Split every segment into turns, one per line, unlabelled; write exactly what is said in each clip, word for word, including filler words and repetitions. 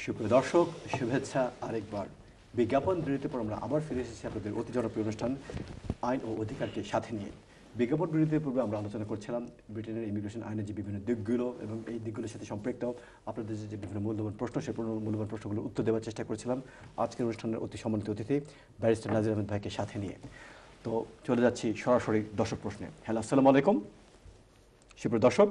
সুপ্রিয় দর্শক, শুভেচ্ছা আরেকবার। বিজ্ঞাপন বিরতির পর আমরা আবার ফিরে এসেছি আপনাদের অতি জনপ্রিয় অনুষ্ঠান আইন ও অধিকারকে সাথে নিয়ে। বিজ্ঞাপন বিরতির পূর্বে আমরা আলোচনা করছিলাম ব্রিটেনের ইমিগ্রেশন আইনের যে বিভিন্ন দিকগুলো এবং এই দিকগুলোর সাথে সম্পৃক্ত আপনাদের যে বিভিন্ন মূল্যবান প্রশ্ন, সেই মূল্যবান প্রশ্নগুলোর উত্তর দেওয়ার চেষ্টা করেছিলাম আজকের অনুষ্ঠানের অতি সম্মানিত অতিথি ব্যারিস্টার নাজির আহমেদ ভাইকে সাথে নিয়ে। তো চলে যাচ্ছি সরাসরি দর্শক প্রশ্নে। হ্যালো, আসসালামু আলাইকুম সুপ্রিয় দর্শক।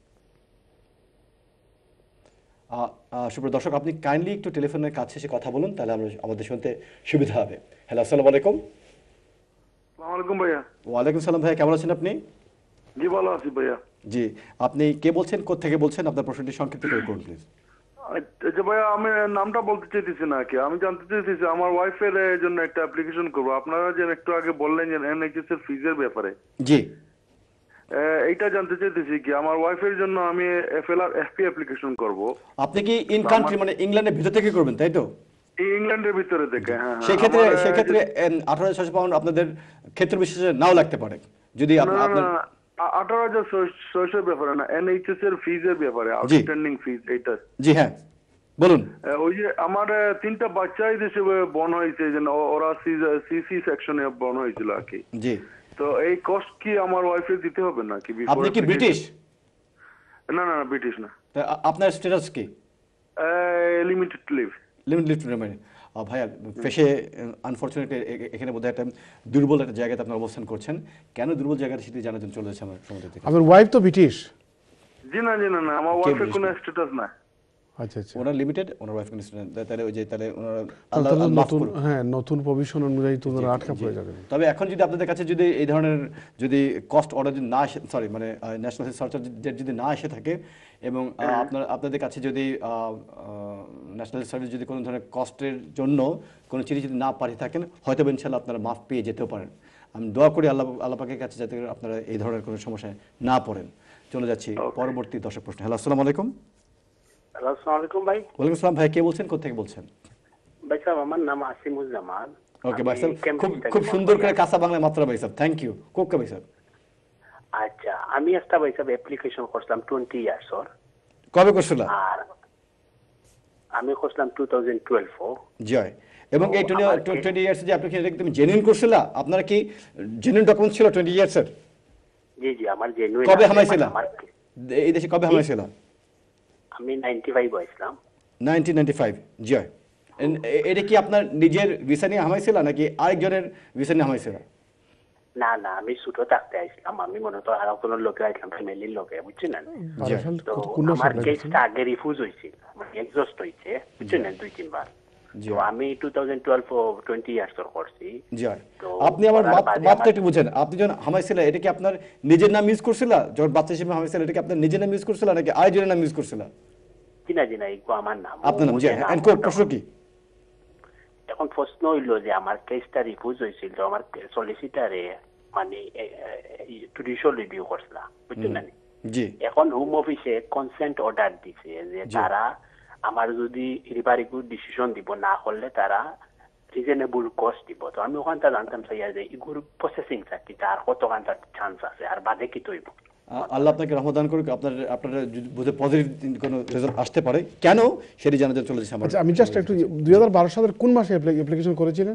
সুপ্রিয় দর্শক, আপনি কাইন্ডলি একটু টেলিফোনের কাছে এসে কথা বলুন, তাহলে আমরা আমাদের শুনতে সুবিধা হবে। হ্যালো, আসসালামু আলাইকুম।
আসসালামু আলাইকুম ভাইয়া।
ওয়ালাইকুম সালাম ভাইয়া, কেমন আছেন আপনি?
জি ভালো আছি ভাইয়া।
জি, আপনি কে বলছেন, কোথা থেকে বলছেন? আপনার প্রশ্নটি সংক্ষিপ্ত করে করুন প্লিজ।
আচ্ছা ভাইয়া, আমি নামটা বলতে চাইতেছি না কি, আমি জানতে চাইতেছি আমার ওয়াইফের জন্য একটা অ্যাপ্লিকেশন করব। আপনারা যে একটু আগে বললেন যে এনএইচএস এর ফিজের ব্যাপারে,
জি
এইটা জানতে চাইতেছি কি আমার ওয়াইফের জন্য আমি এফএলআর এফপি অ্যাপ্লিকেশন করব।
আপনি কি ইন কান্ট্রি মানে ইংল্যান্ডের ভিতর থেকে করবেন, তাই তো?
ইংল্যান্ডের ভিতরে থেকে, হ্যাঁ।
সেই ক্ষেত্রে সেই ক্ষেত্রে আঠারো হাজার ছয়শো পাউন্ড আপনাদের ক্ষেত্র বিশেষে নাও লাগতে পারে। যদি আপনার
আঠারো হাজার ছয়শোর ব্যাপারে না, এনএইচএস এর ফিজের ব্যাপারে, আউটস্ট্যান্ডিং ফিজ এইটা।
জি হ্যাঁ, বলুন।
ওই যে আমার তিনটা বাচ্চাই দেশে বর্ন হয়েছে, ওরা সিসি সেকশনে বর্ন হয়েছিল আর কি।
জি,
তো এই কস্ট কি আমার ওয়াইফে দিতে হবে নাকি?
আপনি কি ব্রিটিশ?
না না ব্রিটিশ না।
আপনার স্ট্যাটাস কি?
Limited leave.
লিমিটেড লিভ মানে ভাইয়া পেশে আনফরচুনেটলি এখানে বোধহয় একটা দুর্বল একটা জায়গাতে আপনার অবস্থান করছেন। কেন দুর্বল জায়গাটা সেটি জানার জন্য চলে যাচ্ছে আমার সমুদ্র থেকে।
আপনার ওয়াইফ তো ব্রিটিশ?
জি না জি না না, আমার ওয়াইফের কোনো স্ট্যাটাস না।
আচ্ছা আচ্ছা,
ওনার লিমিটেড, ওনার ওয়াইফ কোনো স্টুডেন্ট, তাহলে ওই যে তাহলে ওনারা
আল্লাহ নতুন, হ্যাঁ নতুন প্রভিশন অনুযায়ী তো ওনারা আটকা পড়ে যাবে।
তবে এখন যদি আপনাদের কাছে যদি এই ধরনের যদি কস্ট অর্ডার যদি না আসে, সরি মানে ন্যাশনাল হেলথ সার্ভিস যদি না এসে থাকে এবং আপনার আপনাদের কাছে যদি ন্যাশনাল হেলথ সার্ভিস যদি কোনো ধরনের কস্টের জন্য কোনো চিঠি যদি না পাঠিয়ে থাকেন, হয়তো ইনশাআল্লাহ আপনারা মাফ পেয়ে যেতেও পারেন। আমি দোয়া করি আল্লাহ আল্লাহ পাকের কাছে যাতে আপনারা এই ধরনের কোনো সমস্যায় না পড়েন। চলে যাচ্ছি পরবর্তী দর্শক প্রশ্ন। হ্যালো, আসসালামু আলাইকুম।
আসসালামু আলাইকুম ভাই।
ওয়ালাইকুম আসসালাম ভাই, কে বলছেন, কোথা থেকে বলছেন?
ভাই সাহেব, আমার নাম আসিমুজ্জামান।
ওকে ভাই সাহেব, খুব খুব সুন্দর করে কাঁচা বাংলায় মাত্রা ভাই সাহেব, থ্যাংক ইউ। কোকা ভাই সাহেব।
আচ্ছা, আমি একটা ভাই সাহেব অ্যাপ্লিকেশন করছিলাম টোয়েন্টি ইয়ার্স ওর।
কবে করছিলা?
আর আমি করছিলাম টু থাউজেন্ড টুয়েলভ।
জয়। এবং এই টোয়েন্টি ইয়ার্স যে অ্যাপ্লিকেশন, এটা তুমি জেনুইন করছিলা? আপনার কি জেনুইন ডকুমেন্ট ছিল টোয়েন্টি ইয়ার্সের?
জি জি, আমার জেনুইন।
কবে হামাইছিলা এই দেশে, কবে হামাইছিলা?
আমি নাইনটি ফাইভ হইছিলাম।
Nineteen ninety five. জয়। এটা কি আপনার নিজের ভিসা নিয়ে হামাইছিলা নাকি আরেকজনের ভিসা নিয়ে হামাইছিলা?
না না, আমি ছোট থাকতে আইছিলাম। আমি মনে তো আরো কোনো লোকে আইছিলাম, ফ্যামিলির লোকে, বুঝছেন না? তো আমার কেসটা আগে রিফিউজ হয়েছিল, মানে এক্সস্ট হয়েছে, বুঝছেন না, দুই তিনবার। তো আমি two thousand twelve twenty years ওর করছি।
জয়। আপনি আমার বাচ্চা একটু বুঝেন, আপনি যখন হামাইছিলা এটা কি আপনার নিজের নাম ইউজ করছিলা? যখন বাচ্চা হিসেবে হামাইছিলা এটা কি আপনার নিজের নাম ইউজ করছিলা নাকি আরেকজনের নাম ইউজ করছিলা?
জি না জি না, এইগো আমার নাম।
আপনার নাম? জি। এন্ড কোড প্রশ্ন কি?
এখন প্রশ্ন হইল যে আমার কেসটা রিফিউজ হয়েছিল, আমার সলিসিটারে মানে জুডিশিয়াল রিভিউ করছিলাম, বুঝছেন না?
জি।
এখন হোম অফিসে কনসেন্ট অর্ডার দিছে যে তারা আমার যদি রিভারিগুড ডিসিশন দিব, না করলে তারা রিজনেবল কস্ট দিব। তো আমি ওখানটা জানতাম চাই যে এগুলো প্রসেসিং চাকরি আর কতখান চান্স আছে আর বাদে কি তৈব।
আল্লাহ আপনাকে রহমত দান করুক, আপনার আপনারা বুঝে পজিটিভ কোনো রেজাল্ট আসতে পারে, কেন সেটি জানার জন্য চলে যাচ্ছে।
আমি জাস্ট একটু, দুই হাজার বারো সালের কোন মাসে অ্যাপ্লিকেশন করেছিলেন?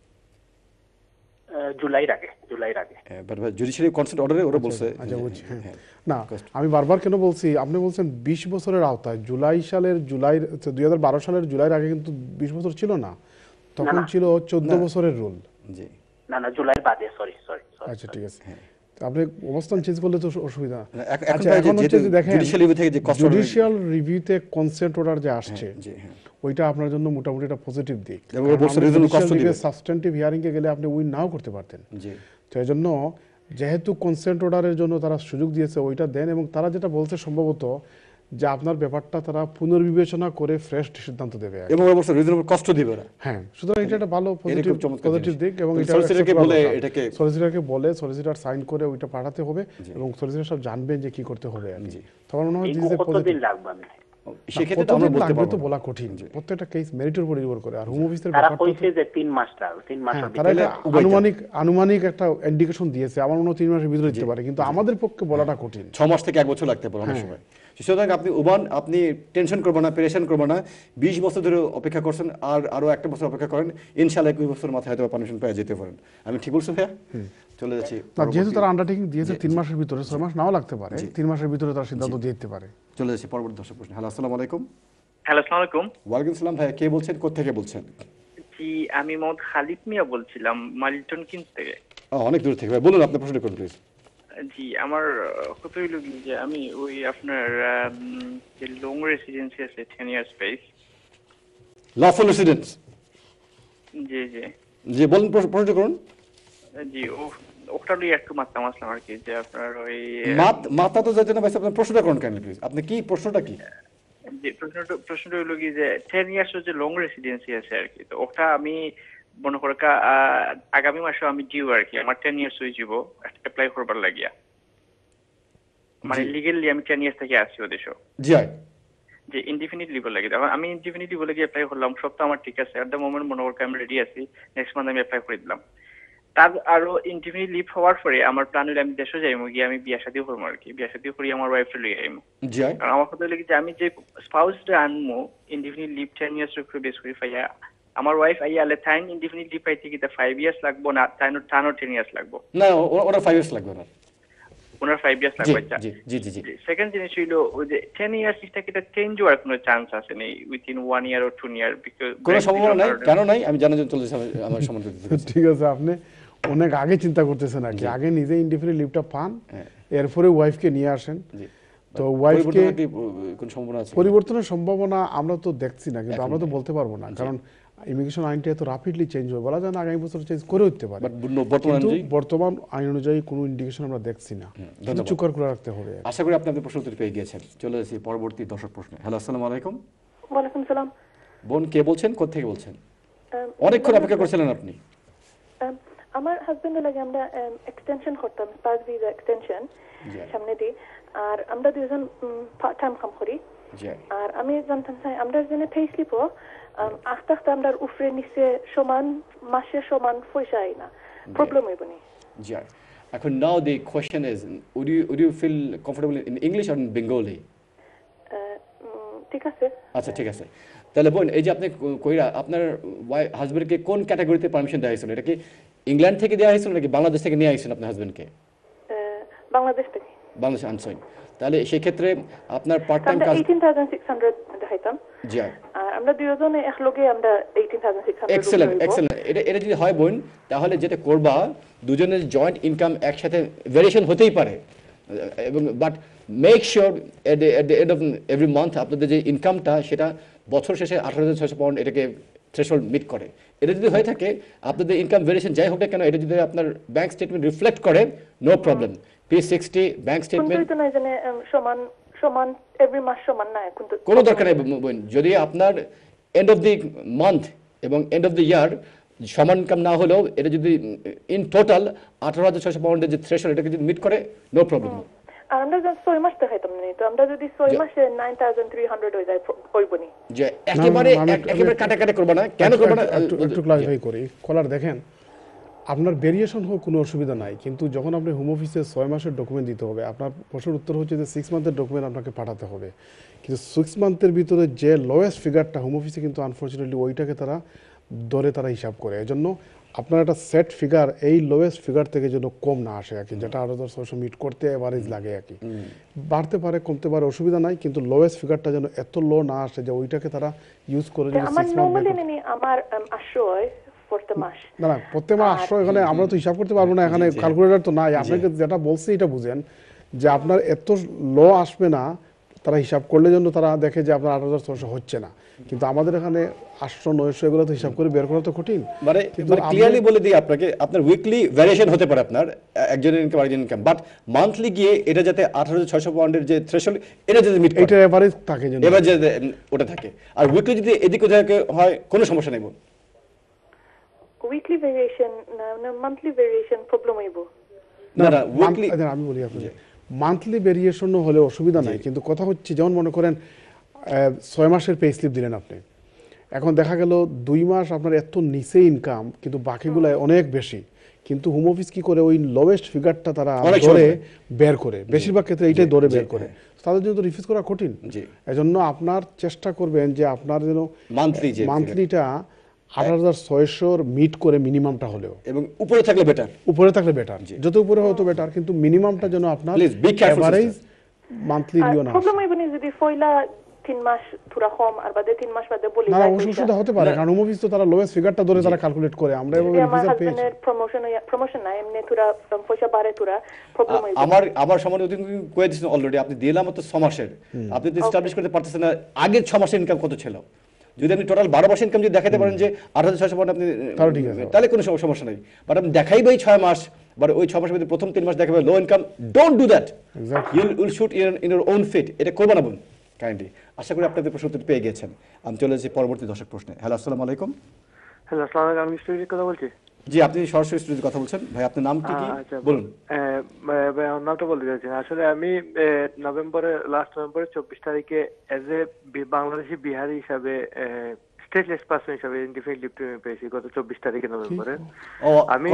জুলাইর আগে। জুলাইর আগে
জুডিশিয়ারি কনসেন্ট অর্ডারে ওরা বলছে।
আচ্ছা বুঝছি। না, আমি বারবার কেন বলছি, আপনি বলছেন বিশ বছরের আওতায়। জুলাই সালের জুলাই দুই হাজার বারো সালের জুলাইয়ের আগে কিন্তু বিশ বছর ছিল না, তখন ছিল চোদ্দ বছরের রুল।
জি না না, জুলাইয়ের বাদে। Sorry sorry.
আচ্ছা ঠিক আছে, আপনি অবস্থান চেঞ্জ করলে তো অসুবিধা।
আচ্ছা, এখন হচ্ছে যে দেখেন
জুডিশিয়াল রিভিউতে কনসেন্ট অর্ডার যে আসছে, ওইটা আপনার জন্য মোটামুটি একটা পজিটিভ দিক। সাবস্টেন্টিভ হিয়ারিং এ গেলে আপনি উইন নাও করতে পারতেন। তো এই জন্য যেহেতু কনসেন্ট অর্ডারের জন্য তারা সুযোগ দিয়েছে, ওইটা দেন। এবং তারা যেটা বলছে সম্ভবত যে আপনার ব্যাপারটা তারা পুনর্বিবেচনা করে ফ্রেশ সিদ্ধান্ত দেবে
এবং অবশ্যই রিজনেবল কষ্ট দিবে না।
হ্যাঁ, সুতরাং এটা একটা ভালো পজিটিভ পজিটিভ দিক। এবং এটা সলিসিটারকে বলে এটাকে সলিসিটারকে বলে সলিসিটার সাইন করে ওইটা পাঠাতে হবে এবং সলিসিটার সব জানবেন যে কি করতে হবে আর কি। তখন মনে হয় যে
কতদিন লাগবে?
সেক্ষেত্রে তো আমরা বলতে পারবো
তো বলা কঠিন প্রত্যেকটা কেস মেরিটের উপর নির্ভর করে আর হোম অফিসের
তারা কইছে যে তিন মাস তিন মাস
তারা আনুমানিক আনুমানিক একটা ইন্ডিকেশন দিয়েছে আমার মনে হয় তিন মাসের ভিতরে দিতে পারে কিন্তু আমাদের পক্ষে বলাটা কঠিন
ছয় মাস থেকে এক বছর লাগতে পারে অনেক সময় সুতরাং আপনি উবান আপনি টেনশন করবেন না পেরেশান করবেন না বিশ বছর ধরে অপেক্ষা করছেন আর আরো একটা বছর অপেক্ষা করেন ইনশাআল্লাহ একুশ বছর মাথায় হয়তো পারমিশন পেয়ে যেতে পারেন আমি ঠিক বলছি ভাইয়া চলে যাচ্ছি
না যেহেতু তারা আন্ডারটেকিং দিয়েছে তিন মাসের ভিতরে ছয় মাস নাও লাগতে পারে তিন মাসের ভিতরে তারা সিদ্ধান্ত দিয়ে দিতে পারে
চলে যাচ্ছি পরবর্তী দর্শক প্রশ্ন হ্যালো আসসালামু আলাইকুম
হ্যালো আসসালামু আলাইকুম
ওয়ালাইকুম সালাম ভাইয়া কে বলছেন কোথা থেকে বলছেন
জি আমি মোহাম্মদ খালিদ মিয়া বলছিলাম মালিটন কিনস থেকে
অনেক দূর থেকে ভাই বলুন আপনি প্রশ্ন করুন প্লিজ
জি আমার কথা হইল কি যে আমি ওই আপনার যে লং রেসিডেন্সি আছে ten year space
lawful residence
জি জি
জি বলুন প্রশ্ন করুন
জি ও ওটা নিয়ে একটু মাত্রা মাসলাম আর কি যে আপনার ওই
মাত মাথা তো যাচ্ছে না ভাই আপনি প্রশ্নটা করুন কেন প্লিজ আপনি কি প্রশ্নটা কি
যে প্রশ্নটা প্রশ্নটা হইল কি যে টেন ইয়ার্স যে লং রেসিডেন্সি আছে আর কি তো ওটা আমি মনে করো আগামী মাসে আমি ডিউ আর কি আমার টেন ইয়ার্স হয়ে যাব অ্যাপ্লাই করবার লাগিয়া মানে লিগেলি আমি টেন ইয়ার্স থেকে আসছি ওদেশ
জি
যে ইনডিফিনিট লিভ লাগে তখন আমি ইনডিফিনিট লিভ লাগে অ্যাপ্লাই করলাম সব তো আমার ঠিক আছে এট দ্য মোমেন্ট মনে করো আমি রেডি আছি নেক্সট মান্থ আমি অ্যাপ্লাই করে দিলাম তার আরো ইনডিফিনিট লিভ হওয়ার পরে আমার প্ল্যান হলে আমি দেশে যাইমু গিয়ে আমি বিয়া শাদী করবো আর কি বিয়া শাদী করি আমার ওয়াইফ লই আইমু
জি
আর আমার কথা হলো যে আমি যে স্পাউসটা আনমু ইনডিফিনিট লিভ টেন ইয়ার্স উপরে বেস করে পাইয়া আমার ওয়াইফ আইয়া আলে টাইম ইনডিফিনিট লিভ পাইতে কি ফাইভ ইয়ার্স লাগবো না টাইনো টানো টেন ইয়ার্স লাগবো
না ওরা ফাইভ ইয়ার্স লাগবে না
ওনার ফাইভ ইয়ার্স লাগবে আচ্ছা
জি জি জি জি
সেকেন্ড জিনিস হইলো ওই যে টেন ইয়ার্স এটা কি চেঞ্জ হওয়ার কোনো চান্স আছে নেই within one year or two year because
কোনো সম্ভাবনা নাই কেন নাই আমি জানার জন্য চলে যাচ্ছি আমার সম্বন্ধে
ঠিক আছে আপনি অনেক আগে চিন্তা করতেছেন আর কি আগে নিজে ইনডিফিনিট লিভটা পান এরপরে ওয়াইফকে নিয়ে আসেন তো ওয়াইফকে
কোন সম্ভাবনা আছে
পরিবর্তনের সম্ভাবনা আমরা তো দেখছি না কিন্তু আমরা তো বলতে পারবো না কারণ ইমিগ্রেশন আইনটা এত রাপিডলি চেঞ্জ হয় বলা যায় না আগামী বছর চেঞ্জ করে হতে পারে কিন্তু বর্তমান আইন অনুযায়ী কোনো ইন্ডিকেশন আমরা দেখছি না চুপ করে রাখতে হবে
আশা করি আপনি আপনার প্রশ্ন উত্তর পেয়ে গিয়েছেন চলে যাচ্ছি পরবর্তী দর্শক প্রশ্ন হ্যালো আসসালামু আলাইকুম
ওয়ালাইকুম সালাম
বোন কে বলছেন কোথা থেকে বলছেন অনেকক্ষণ অপেক্ষা করছিলেন আপনি
আমার হাজবেন্ডের লাগে আমরা এক্সটেনশন করতাম স্পাউস ভিসা এক্সটেনশন সামনে দিয়ে আর আমরা দুজন পার্ট টাইম কাম করি আর আমি জানতাম চাই আমরা জেনে পে স্লিপও আস্তে আস্তে আমরা উপরে নিচে সমান মাসে সমান পয়সা আই না প্রবলেম হইব নি
জি এখন now the question is would you would you feel comfortable in English or in Bengali
ঠিক আছে
আচ্ছা ঠিক আছে তাহলে বোন এই যে আপনি কইরা আপনার হাজবেন্ডকে কোন ক্যাটাগরিতে পারমিশন দেওয়া হয়েছিল এটা কি ইংল্যান্ড থেকে দেওয়া হয়েছিল নাকি বাংলাদেশ থেকে নিয়ে আসছেন আপনার হাজবেন্ডকে
বাংলাদেশ থেকে
বাংলাদেশ আনসাইন তাহলে সেই ক্ষেত্রে আপনার পার্ট টাইম কাজ
eighteen thousand six hundred দেখাইতাম
জি
আর আমরা দুইজনে একলগে আমরা eighteen thousand six hundred
excellent excellent এটা এটা যদি হয় বোন তাহলে যেটা করবা দুজনের জয়েন্ট ইনকাম একসাথে ভেরিয়েশন হতেই পারে এবং but make sure at the at the end of every month আপনাদের যে ইনকামটা সেটা বছর শেষে আঠারো হাজার ছয়শো পাউন্ড এটাকে থ্রেশহোল্ড মিট করে এটা যদি হয়ে থাকে আপনাদের ইনকাম ভেরিয়েশন যাই হোক না কেন এটা যদি আপনার ব্যাংক স্টেটমেন্ট রিফ্লেক্ট করে no problem P sixty bank statement
সমান সমান এভরি মাস সমান না কিন্তু
কোনো দরকার নেই বোন যদি আপনার এন্ড অফ দি মান্থ এবং এন্ড অফ দি ইয়ার সমান ইনকাম না হলেও এটা যদি ইন টোটাল আঠারো হাজার ছয়শো পাউন্ডের যে থ্রেশহোল্ড এটাকে যদি মিট করে নো প্রবলেম
আর আমরা যদি ছয় মাস দেখাইতাম না তো আমরা যদি ছয় মাসে nine thousand three hundred হয়ে যায় হইব নি
যে একেবারে একেবারে কাটা কাটা করব না কেন করব না
একটু ক্লারিফাই করি কলার দেখেন আপনার ভেরিয়েশন হোক কোনো অসুবিধা নাই কিন্তু যখন আপনি হোম অফিসে ছয় মাসের ডকুমেন্ট দিতে হবে আপনার প্রশ্নের উত্তর হচ্ছে যে সিক্স মান্থের ডকুমেন্ট আপনাকে পাঠাতে হবে কিন্তু সিক্স মান্থের ভিতরে যে লোয়েস্ট ফিগারটা হোম অফিসে কিন্তু আনফর্চুনেটলি ওইটাকে তারা ধরে তারা হিসাব করে এই জন্য আপনার একটা সেট ফিগার এই লোয়েস্ট ফিগার থেকে যেন কম না আসে আর কি যেটা আরো দশ ছয়শো মিট করতে এভারেজ লাগে আর কি বাড়তে পারে কমতে পারে অসুবিধা নাই কিন্তু লোয়েস্ট ফিগারটা যেন এত লো না আসে যে ওইটাকে তারা ইউজ করে যে
আমার নরমালি নেনি আমার আশ্রয় প্রত্যেক মাস
না না প্রত্যেক মাস আশ্রয় এখানে আমরা তো হিসাব করতে পারবো না এখানে ক্যালকুলেটর তো নাই আপনাকে যেটা বলছে এটা বুঝেন যে আপনার এত লো আসবে না তারা হিসাব করলে জন্য তারা দেখে যে আপনার আট হাজার ছশো হচ্ছে না কিন্তু আমাদের এখানে আটশো নয়শো এগুলো তো হিসাব করে বের করা তো কঠিন
মানে ক্লিয়ারলি বলে দিই আপনাকে আপনার উইকলি ভ্যারিয়েশন হতে পারে আপনার একজনের ইনকাম আরেকজনের ইনকাম বাট মান্থলি গিয়ে এটা যাতে আঠারো হাজার ছয়শো পাউন্ডের যে থ্রেশহোল্ড এটা যাতে মিট
এটা এভারেজ থাকে যেন
এবার যাতে ওটা থাকে আর উইকলি যদি এদিক ওদিকে হয় কোনো সমস্যা নেই বোন
উইকলি ভেরিয়েশন না মান্থলি ভেরিয়েশন প্রবলেম হইব
না না উইকলি আমি বলি আপনাকে মান্থলি ভেরিয়েশনও হলে অসুবিধা নাই কিন্তু কথা হচ্ছে যেমন মনে করেন ছয় মাসের পে স্লিপ দিলেন আপনি, এখন দেখা গেল দুই মাস আপনার এত নিচে ইনকাম কিন্তু বাকিগুলো অনেক বেশি, কিন্তু হোম অফিস কি করে ওই লোয়েস্ট ফিগারটা তারা ধরে বের করে, বেশিরভাগ ক্ষেত্রে এইটাই ধরে বের করে, তাদের জন্য তো রিফিউজ করা কঠিন। এজন্য আপনার চেষ্টা করবেন যে আপনার যেন মান্থলি মান্থলিটা আঠারো হাজার ছয়শোর মিট করে মিনিমামটা হলেও, এবং উপরে থাকলে বেটার, উপরে থাকলে বেটার, যত উপরে হতো বেটার, কিন্তু মিনিমামটা যেন আপনার এভারেজ মান্থলি দিও না।
প্রবলেম হইবনি যদি ফয়লা তিন মাস পুরা কম আর বাদে তিন মাস বাদে বলি
না অসুবিধা হতে পারে, কারণ হোম অফিস তো তারা লোয়েস্ট ফিগারটা ধরে তারা ক্যালকুলেট করে। আমরা এভাবে ভিসা পেয়েছি,
প্রমোশন প্রমোশন না এমনি পুরা পয়সা বাড়ে পুরা প্রবলেম হইবে।
আমার আবার সময় যদি কয়ে দিছেন অলরেডি, আপনি দিলাম তো ছয় মাসের, আপনি তো এস্টাবলিশ করতে পারতেছেন না আগের ছয় মাসের ইনকাম কত ছিল। যদি আপনি টোটাল বারো মাসের ইনকাম যদি দেখাতে পারেন যে আট হাজার ছয়শো আপনি, তাহলে কোনো সমস্যা নেই। বাট আপনি দেখাইবেই ছয় মাস, বাট ওই ছয় মাসের মধ্যে প্রথম তিন মাস দেখাবে low income, don't do that, you will shoot in your own feet, এটা করবে না বোন কাইন্ডলি। আশা করি আপনাদের প্রশ্ন উত্তর পেয়ে গেছেন। আমি চলে যাচ্ছি পরবর্তী দর্শক প্রশ্নে। হ্যালো, আসসালামু আলাইকুম।
হ্যালো, আসসালামু আলাইকুম। আমি স্টুডিওর কথা বলছি।
জি, আপনি সরাসরি স্টুডিওর কথা বলছেন। ভাই আপনার নাম কি কি বলুন?
নামটা বলতে চাইছি। আসলে আমি নভেম্বরে লাস্ট নভেম্বরে চব্বিশ তারিখে এজ এ বাংলাদেশি বিহারি হিসাবে স্টেটলেস পারসন হিসাবে ইনডিফিনিট লিভ টু রিমেইন পেয়েছি গত চব্বিশ তারিখে নভেম্বরে। আমি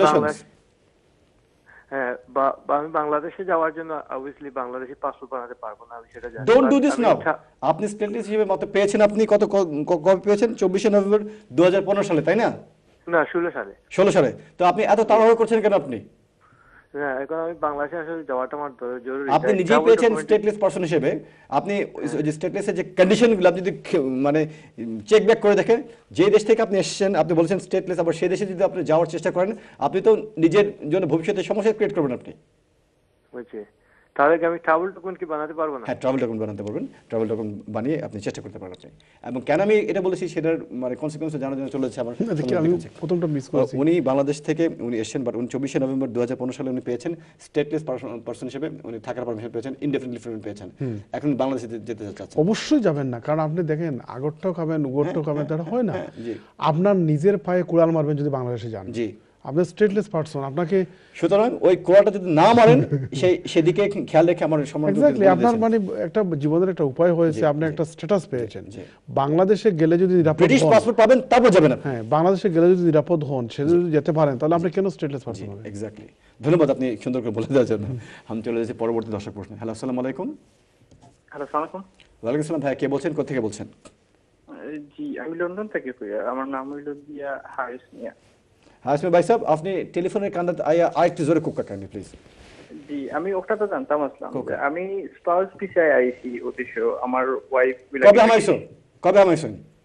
হ্যাঁ, আমি বাংলাদেশে যাওয়ার জন্য অবভিয়াসলি বাংলাদেশি পাসপোর্ট বানাতে পারবো না, আমি সেটা জানি।
Don't do this now. আপনি স্টেটলেস হিসেবে মত পেয়েছেন, আপনি কত কবে পেয়েছেন? চব্বিশে নভেম্বর দুই হাজার পনেরো সালে, তাই না?
না, ষোলো সালে।
ষোলো সালে। তো আপনি এত তাড়াহুড়ো করছেন কেন? আপনি
না, এখন আমি বাংলাদেশে আসলে যাওয়াটা আমার জরুরি।
আপনি নিজেই পেয়েছেন স্টেটলেস পারসন হিসেবে, আপনি যে স্টেটলেসের যে কন্ডিশনগুলো আপনি যদি মানে চেক ব্যাক করে দেখেন, যে দেশ থেকে আপনি এসেছেন, আপনি বলেছেন স্টেটলেস, আবার সেই দেশে যদি আপনি যাওয়ার চেষ্টা করেন, আপনি তো নিজের জন্য ভবিষ্যতে সমস্যা ক্রিয়েট করবেন আপনি।
বুঝছি। তাহলে কি আমি ট্রাভেল ডকুমেন্ট কি বানাতে পারবো না?
হ্যাঁ, ট্রাভেল ডকুমেন্ট বানাতে পারবেন। ট্রাভেল ডকুমেন্ট বানিয়ে আপনি চেষ্টা করতে পারেন। এবং কেন আমি এটা বলেছি সেটার মানে কনসিকুয়েন্স জানার জন্য চলে যাচ্ছে আমার।
প্রথমটা মিস করেছি।
উনি বাংলাদেশ থেকে উনি এসেছেন, বাট উনি চব্বিশে নভেম্বর দু হাজার পনেরো সালে উনি পেয়েছেন স্টেটলেস পারসন হিসেবে, উনি থাকার পারমিশন পেয়েছেন, ইনডেফিনিটলি লিভ পেয়েছেন। এখন বাংলাদেশে যেতে চাচ্ছেন।
অবশ্যই যাবেন না, কারণ আপনি দেখেন আগরটাও খাবেন উগরটাও খাবেন, তারা হয় না। আপনার নিজের পায়ে কুড়াল মারবেন যদি বাংলাদেশে যান। জি, আপনি স্টেটলেস পারসন, আপনাকে
সুতরাং ওই কোড়াটা যদি না মারেন সেই সেদিকে খেয়াল রেখে আমার সম্মান।
এক্স্যাক্টলি, আপনার মানে একটা জীবনের একটা উপায় হয়েছে, আপনি একটা স্ট্যাটাস পেয়েছেন। বাংলাদেশে গেলে যদি নিরাপদ
ব্রিটিশ পাসপোর্ট পাবেন, তারপর যাবেন।
হ্যাঁ, বাংলাদেশে গেলে যদি নিরাপদ হন, সে যদি যেতে পারেন, তাহলে আপনি কেন স্টেটলেস পারসন হবেন?
এক্স্যাক্টলি, ধন্যবাদ আপনি সুন্দর করে বলে দেওয়ার জন্য। আমি চলে যাচ্ছি পরবর্তী দর্শক প্রশ্ন। হ্যালো, আসসালামু আলাইকুম।
হ্যালো, আসসালামু আলাইকুম।
ওয়ালাইকুম আসসালাম। ভাই কে বলছেন, কোথা থেকে বলছেন?
জি, আমি লন্ডন থেকে কই। আমার নাম হলো দিয়া হারিস মিয়া।
হারিস মিয়া ভাই সাহেব, আপনি টেলিফোনের কান্ডা আয়া আরেকটু জোরে কুক্কা কান্ডি প্লিজ।
জি, আমি ওটা তো জানতাম আসলাম। আমি স্পাউস ভিসায় আইছি উদ্দেশ্য আমার ওয়াইফ।
কবে হামাইছো? কবে হামাইছো?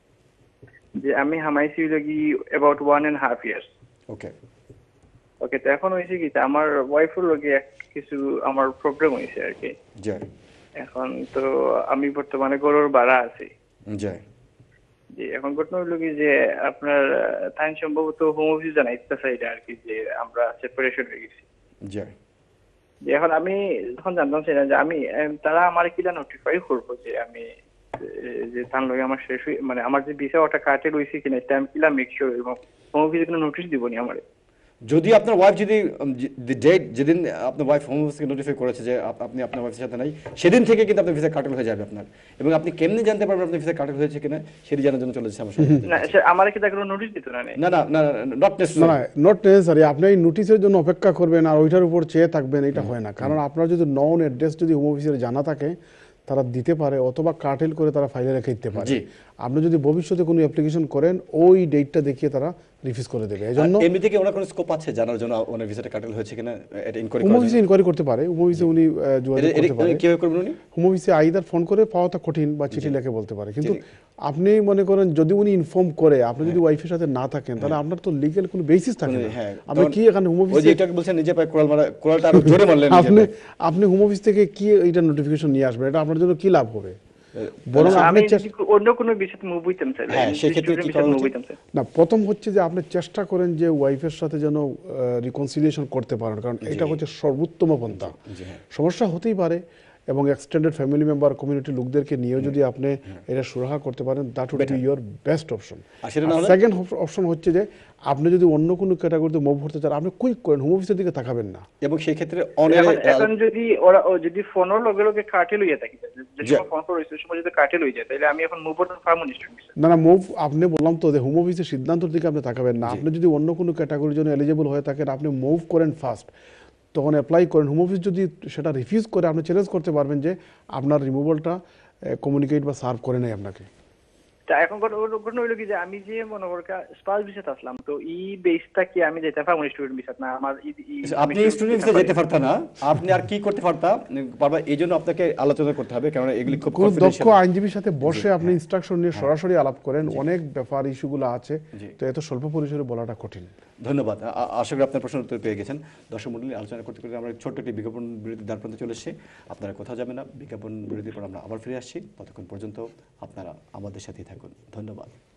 যে আমি হামাইছি লাগি about one and half years.
Okay
okay, তো এখন হয়েছে কি আমার ওয়াইফের লগে কিছু আমার প্রবলেম হয়েছে আর কি।
জি,
এখন তো আমি বর্তমানে গরুর ভাড়া আছি।
জি
জি, এখন ঘটনা হলো কি যে আপনার তাই সম্ভবত হোম অফিস জানাইতে চাইলে আর কি যে আমরা সেপারেশন হয়ে গেছি।
জি,
এখন আমি যখন জানতাম সেটা যে আমি তারা আমার কিলা নোটিফাই করবো যে আমি যে তার লগে আমার শেষ মানে আমার যে ভিসা ওটা কাটে রয়েছে কিনা এটা আমি কিলা মেক শিওর, এবং হোম অফিসে কোনো নোটিশ দিবনি আমারে।
যদি আপনার ওয়াইফ যদি ডেট যেদিন আপনার ওয়াইফ হোম অফিসকে নোটিফাই করেছে যে আপনি আপনার ওয়াইফের সাথে নাই, সেদিন থেকে কিন্তু আপনার ভিসা কাটেল হয়ে যাবে আপনার। এবং আপনি কেমনি জানতে পারবেন আপনার ভিসা কাটেল হয়েছে কিনা সেটি জানার জন্য চলে যাচ্ছে আমার সাথে।
না, আমারে কি তাকে নোটিশ দিত না?
না না না, নট নেসেসারি।
না, নট নেসেসারি। আপনি এই নোটিশের জন্য অপেক্ষা করবেন আর ওইটার উপর চেয়ে থাকবেন, এটা হয় না। কারণ আপনার যদি নন অ্যাড্রেস যদি হোম অফিসের জানা থাকে, তারা দিতে পারে, অথবা কার্টেল করে তারা ফাইলে রেখে দিতে পারে। আপনি যদি ভবিষ্যতে কোনো অ্যাপ্লিকেশন করেন, ওই ডেটটা দেখিয়ে তারা রিফিউজ করে দেবে। এজন্য
এমনি থেকে ওনার কোনো স্কোপ আছে জানার জন্য ওনার ভিসাটা কাটেল হয়েছে কিনা এটা ইনকোয়ারি
হোম অফিসে ইনকোয়ারি করতে পারে। হোম অফিসে উনি যোগাযোগ করতে পারে।
কিভাবে করবেন উনি?
হোম অফিসে আইদার ফোন করে পাওয়াটা কঠিন বা চিঠি লিখে বলতে পারে। কিন্তু আপনি মনে করেন যদি উনি ইনফর্ম করে, আপনি যদি ওয়াইফের সাথে না থাকেন, তাহলে আপনার তো লিগ্যাল কোনো বেসিস থাকে না। আপনি কি এখানে হোম অফিসে
যেটা বলছেন নিজে পায় কোড়াল মারা, কোড়ালটা আরো জোরে মারলেন।
আপনি আপনি হোম অফিস থেকে কি এটা নোটিফিকেশন নিয়ে আসবেন? এটা আপনার জন্য কি লাভ হবে? বরং আপনি
অন্য কোনো বিষয়ে মুভ হইতাম স্যার।
হ্যাঁ, সেই ক্ষেত্রে কি করা উচিত?
না, প্রথম হচ্ছে যে আপনি চেষ্টা করেন যে ওয়াইফের সাথে যেন রিকনসিলিয়েশন করতে পারেন, কারণ এটা হচ্ছে সর্বোত্তম পন্থা। সমস্যা হতেই পারে, এবং এক্সটেন্ডেড ফ্যামিলি মেম্বার কমিউনিটি লোকদেরকে নিয়েও যদি আপনি এটা সুরাহা করতে পারেন, that would be your best option. Second option হচ্ছে যে আপনি যদি অন্য কোনো ক্যাটাগরিতে মুভ করতে চান, আপনি কুইক করেন, হোম অফিসের দিকে তাকাবেন না।
এবং সেই ক্ষেত্রে
এখন যদি ওরা যদি ফোনের লগে লগে কাটে লইয়া থাকে, যে সময় ফোন করে ওই সময় যদি কাটে লই যায়, তাহলে আমি এখন মুভ করতে পারবো না।
না না, মুভ আপনি বললাম তো যে হোম অফিসের সিদ্ধান্তের দিকে আপনি তাকাবেন না। আপনি যদি অন্য কোনো ক্যাটাগরির জন্য এলিজিবল হয়ে থাকেন, আপনি মুভ করেন ফার্স্ট, তখন অ্যাপ্লাই করেন। হোম অফিস যদি সেটা রিফিউজ করে, আপনি চ্যালেঞ্জ করতে পারবেন যে আপনার রিমুভালটা কমিউনিকেট বা সার্ভ করে নাই আপনাকে।
তা এখন ঘটনা হইলো কি যে আমি যে মনে করি স্পাউস ভিসাতে আসলাম, তো ই বেসটা কি আমি যেতে পারবো স্টুডেন্ট ভিসা না? আমার
আপনি স্টুডেন্ট ভিসা যেতে পারতা না, আপনি আর কি করতে পারতা পারবা, এই জন্য আপনাকে আলোচনা করতে হবে, কারণ এগুলি খুব
দক্ষ আইনজীবীর সাথে বসে আপনি ইনস্ট্রাকশন নিয়ে সরাসরি আলাপ করেন। অনেক ব্যাপার ইস্যুগুলো আছে, তো এত স্বল্প পরিসরে বলাটা কঠিন।
ধন্যবাদ। আশা করি আপনার প্রশ্ন উত্তর পেয়ে গেছেন। দর্শক মণ্ডলী, আলোচনা করতে করতে আমরা ছোট্ট একটি বিজ্ঞাপন বিরতির দ্বার প্রান্তে চলে এসেছি। আপনারা কোথাও যাবেন না, বিজ্ঞাপন বিরতির পর আমরা আবার ফিরে আসছি। ততক্ষণ পর্যন্ত আপনারা আমাদের সাথেই থাকুন। ধন্যবাদ।